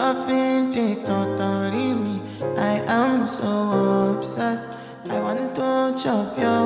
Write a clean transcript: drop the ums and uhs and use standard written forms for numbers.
loving the totally me. I am so obsessed. I want to chop your